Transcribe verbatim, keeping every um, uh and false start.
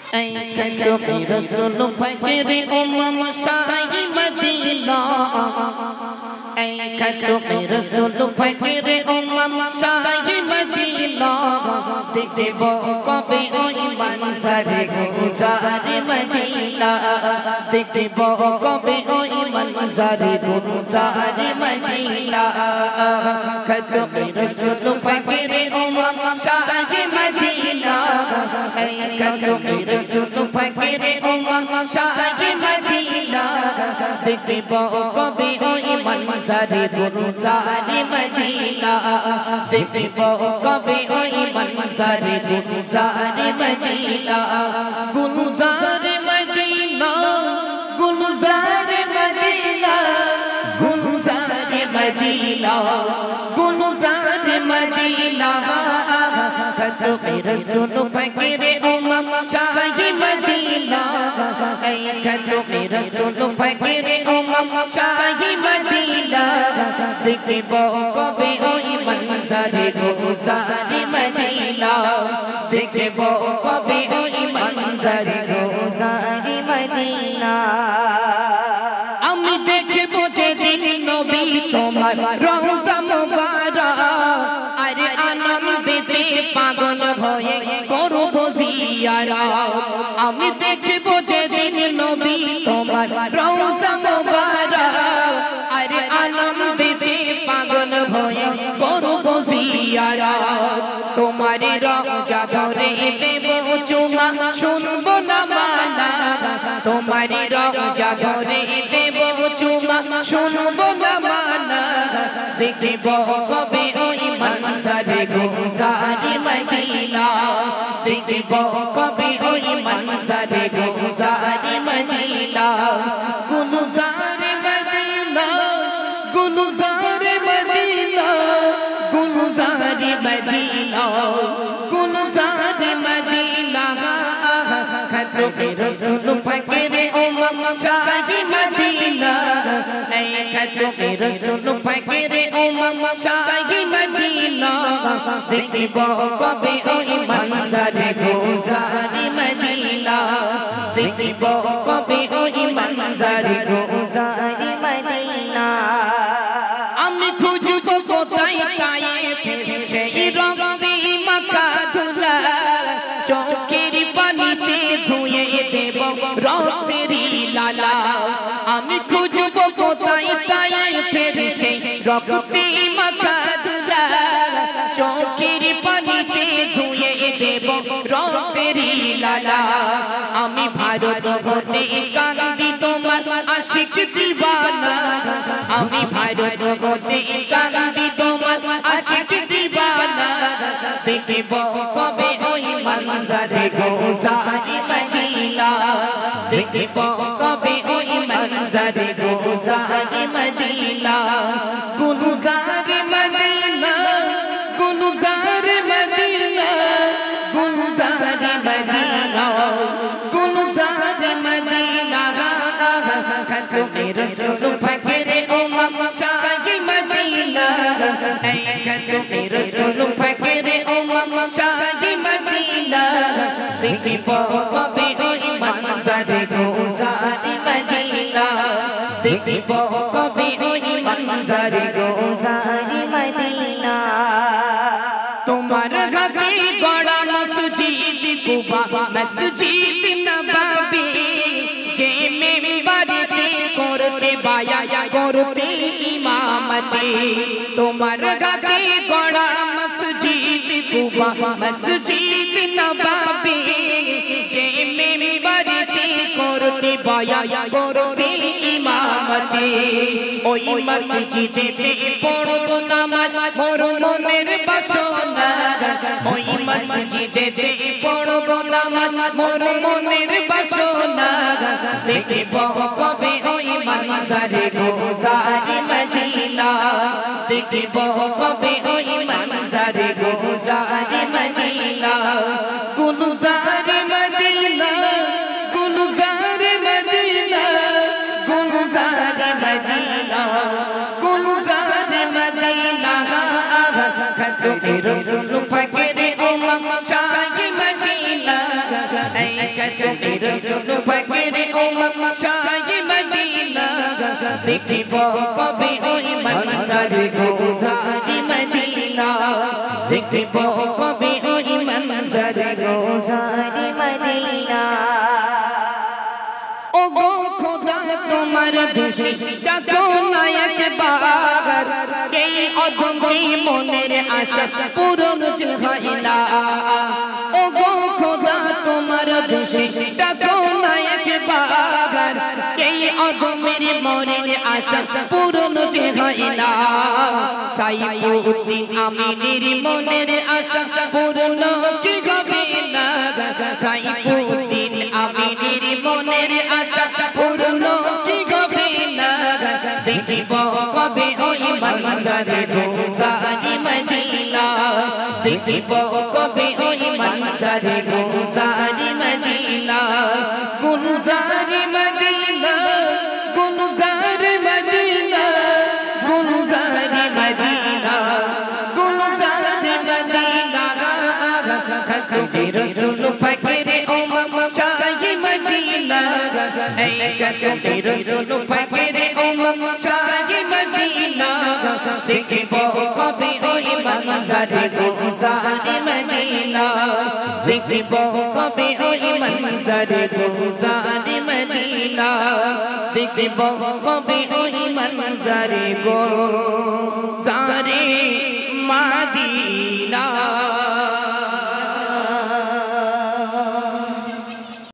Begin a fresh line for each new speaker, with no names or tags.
ऐ खतो रसूल फकीर उम्म शाही मदीना ऐ खतो रसूल फकीर उम्म शाही मदीना देखबो कबे ओई मंजर गुजार मदीना देखबो कबे ओई मंजर गुजार मदीना खतो रसूल फकीर उम्म शाही मदीना ऐ खतो रसूल फकीर उम्म शाही मदीना देखबो कबे ओई मंजर गुजार मदीना देखबो कबे ओई मंजर गुजार मदीना गुलजार मदीना गुलजार मदीना गुलजार मदीना गुलजार मदीना खतो रसूल फकीर उम्म शाही मदीना ऐ खतो रसूल फकीर उम्म शाही मदीना देखबो कबे ओई मंजर गुजार मदीना देखबो कबे ओई मंजर गुजार मदीना আমি দেখবো যেদিন নবী তোমার রওজা মুবারক আরে আনন্দেতে পাগল হয়ে করব জিয়ারত আমি দেখবো যেদিন নবী তোমার রওজা মুবারক আরে আনন্দেতে পাগল হয়ে করব জিয়ারত তোমার রওজা ধরে দেব চুমা শুনবো না মানা তোমার রওজা ধরে দেব চুমা শুনবো না মানা দেখবো কবে ওই मंजर गुजार मदीना देखबो कबे ओई मंजर गुजार मदीना गुलजार मदीना गुलजार मदीना गुलजार मदीना गुलजार मदीना खतो रसूल फकीर उम्म शाही मदीना ऐ खतो रसूल फकीर उम्म शाही मदीना देखबो कबे ओई मंजर गुजार मदीना देखबो कबे ओई मंजर गुजार मदीना আমি খুঁজবো কোথায় তায়েফের সেই রক্তে মাখা ধুলা চোখের পানিতে ধুয়ে দেব রক্তেরই লালা আমি খুঁজবো কোথায় তায়েফের সেই রক্তে মাখা ধুলা চোখের পানিতে ধুয়ে দেব রক্তেরই লালা আমি ভারত হতে কান্দি তোমার আশিক দিবানা আমি ভারত হতে কান্দি তোমার আশিক দিবানা দেখবো কবে ওই मंजर गुजार मदीना देखबो कबे ओई मंजर गुजार मदीना गुलजार मदीना गुलजार मदीना गुलजार मदीना गुलजार मदीना खतो रसूल फकीर उम्म शाही मदीना ऐ खतो रसूल फकीर उम्म शाही मदीना देखबो कबे ओई मंजर गुजार मदीना देखबो कबे ओई मंजर गुजार मदीना তোমার ঘাটে গড়া মসজিদ কুবা মসজিদ নববী যে মিম্বরেতে করতে বায়া করতে ইমামতি তোমার ঘাটে গড়া মসজিদ কুবা মসজিদ নববী যে মিম্বরেতে করতে বায়া করতে ইমামতি ওই মসজিদেতে পড়বো নামাজ মোর মনের বাসনা ওই মসজিদেতে পড়বো নামাজ মোর মনের বাসনা দেখবো কবে ওই मंजर गुजार मदीना देखबो कबे ओई मंजर गुजार मदीना गुलजार मदीना गुलजार मदीना गुलजार मदीना गुलजार मदीना खतो रसूल फकीर उम्म शाही मदीना ऐ कदमे रसूल फकीरे उम्म शाही मदीना देखिबो कबे ओई मंजर गुजारी मदीना देखिबो कबे ओई मंजर गुजारी मदीना ओ गो खुदा तुम्हार खुशी डाको नायक बागर এই অদম্বী মনের আশা পূরণ হয় না ও গো খোদা তোমার দোষে ডাকো না একবার এই অদম্বীর মনের আশা পূরণ হয় না সাইফুদ্দিন আমিনের মনের আশা পূরণ কি হবে না সাইফুদ্দিন আমিনের মনের আশা পূরণ কি হবে না দেখিব কবে ওই मंजर गुजारी मदीना देखिबो कबे ओई मंजर गुजारी मदीना गुलजार मदीना गुलजार मदीना गुलजार मदीना गुलजार मदीना खत्म रसूल फकीरे उम्म शाही मदीना ऐ खत्म रसूल फकीरे उम्म शाही मदीना देखिबो कबे ओई मंजर गुजारी मदीना देखिबो कबे ओई मंजर गुजारी मदीना देखिबो कबे ओई मंजर गुजारी मदीना।